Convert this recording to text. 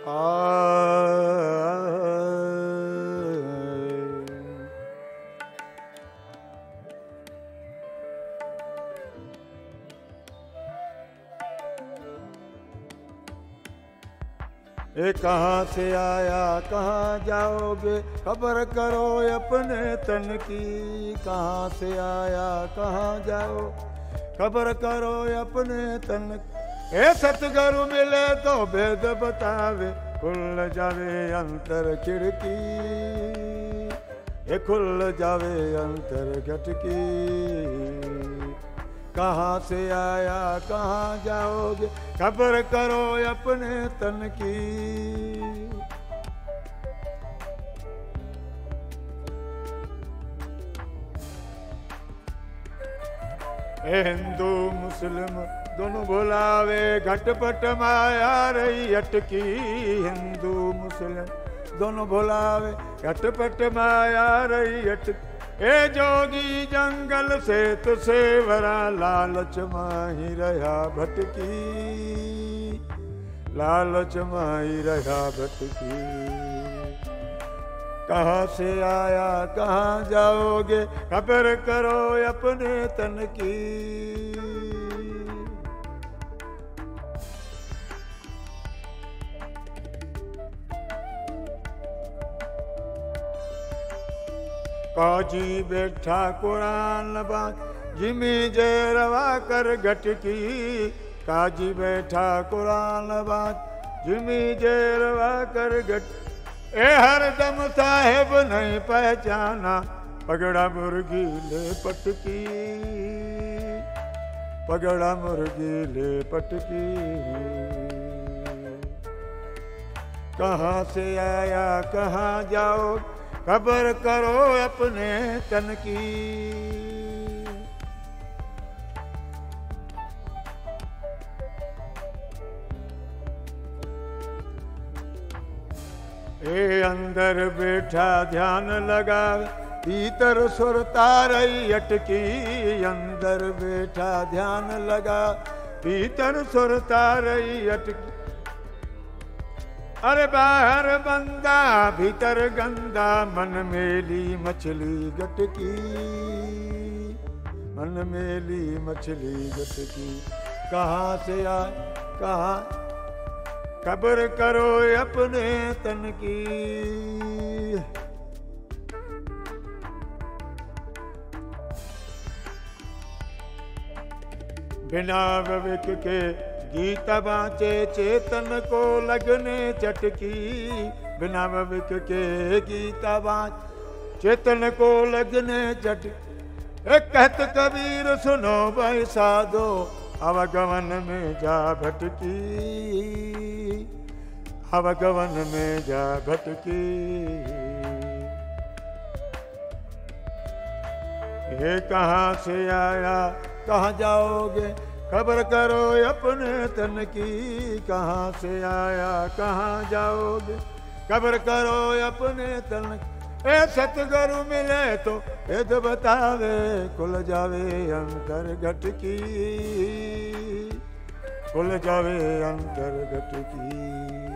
ये कहाँ से आया कहाँ जाओगे, खबर करो अपने तन की। कहाँ से आया कहाँ जाओ, खबर करो अपने तन की। ए सतगुरु मिले तो भेद बतावे, खुल जावे अंतर खिड़की। ये खुल जावे अंतर खिड़की। कहाँ से आया कहाँ जाओगे, खबर करो अपने तन की। हिंदू मुस्लिम दोनों भुलावे, घटपट माया रही अटकी। हिंदू मुस्लिम दोनों भुलावे, घटपट माया रही अटकी। ए जोगी जंगल से तुसे वरा, लालच माही रहा भटकी। लालच माही रहा भटकी। कहाँ से आया कहाँ जाओगे, खबर करो अपने तन की। काजी बैठा कुरान बात, जिमी जरवा कर घटकी। काजी बैठा कुरान बात, जिमी जरवा कर घट। ए हरदम साहेब नहीं पहचाना, पगड़ा मुर्गी ले पटकी। पगड़ा मुर्गी ले पटकी। कहाँ से आया कहाँ जाओ, खबर करो अपने तन की। ए अंदर बैठा ध्यान लगा, भीतर सुरता रही अटकी। अंदर बैठा ध्यान लगा, भीतर सुरता रही अटकी। अरे बाहर बंदा भीतर गंदा, मन मेली मछली गटकी। मन मेली मछली गटकी। कहाँ से आए कहाँ, खबर करो अपने तन की। बिना विवेक के गीत बाँचे, चेतन को लगने चटकी। बिना विवेक के गीत बाँच, चेतन को लगने चटकी। एक कहत कबीर सुनो भाई साधो, अवगमन में जा भटकी। अवगमन में जा भटकी। ये कहाँ से आया कहाँ जाओगे, खबर करो अपने तन की। कहाँ से आया कहाँ जाओगे, खबर करो अपने तन की। ए सतगुरु मिले तो वेद बतावे, खुल जावे अंतर घटकी। खुल जावे अंतर घटकी।